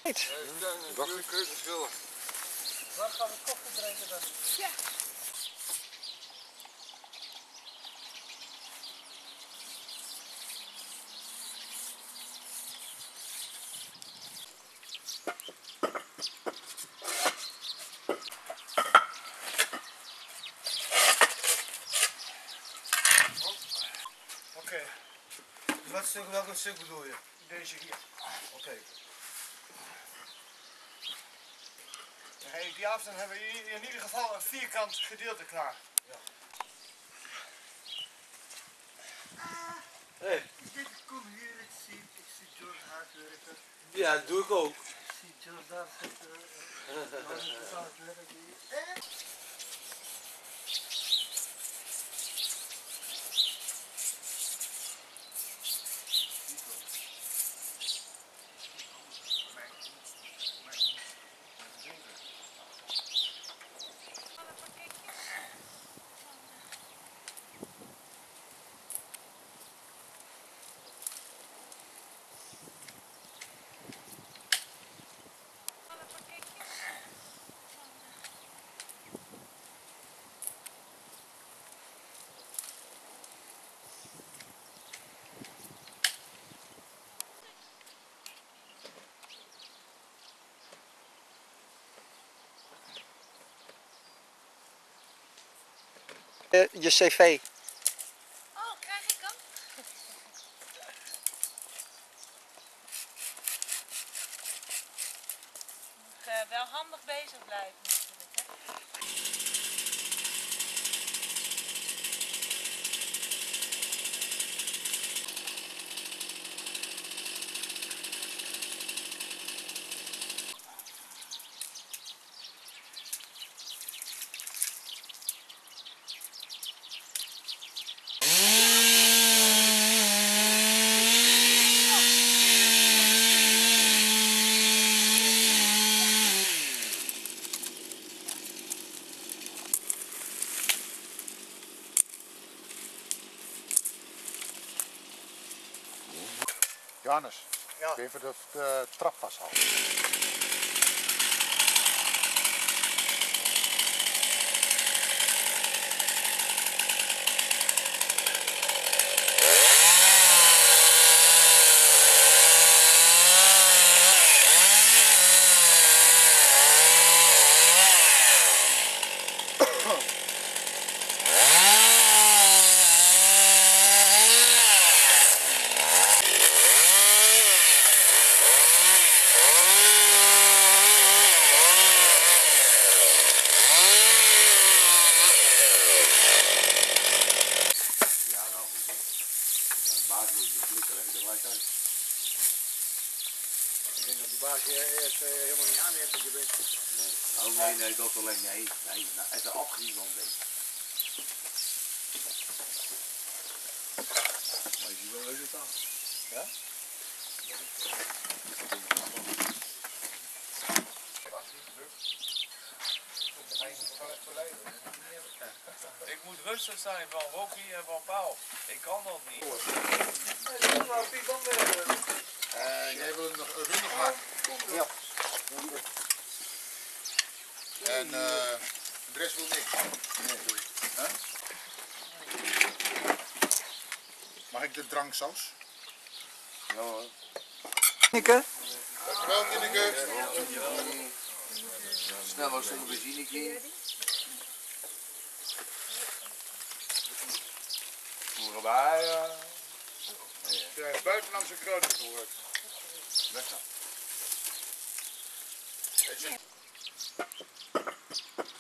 Wacht, ik keuzes willen. Waar gaan we koffie drinken dan? Ja. Oké. Welk stuk bedoel je? Deze hier. Oké. Hey, die avond hebben we in ieder geval een vierkant gedeelte klaar. Ja. Hey. Ik kom hier, ik zie George hard werken. Ja, dat doe ik ook. Ik zie George daar zitten. Hard werken. Je cv. Oh, krijg ik hem? Moet wel handig bezig blijven natuurlijk, hè? Johannes, Ja. kun je even de trap vasthouden? Ik denk dat die baas je eerst helemaal niet aanneemt dat je bent. Nee. Oh nee, dat alleen. Nee, nou, het is afgezien van deze. Maar je ziet wel resultaat. Ja? Ik moet rustig zijn van Rocky en van Paul. Ik kan dat niet. Jij wil nog een running maken? Ja. En de rest wil niks? Nee. Huh? Mag ik de dranksaus? Ja hoor. Nikke? Dankjewel, Tineke. Snel was zonder benzineke. Voeren bij. Je hebt buitenlandse kruiden gehoord. Weg dan. Weet je?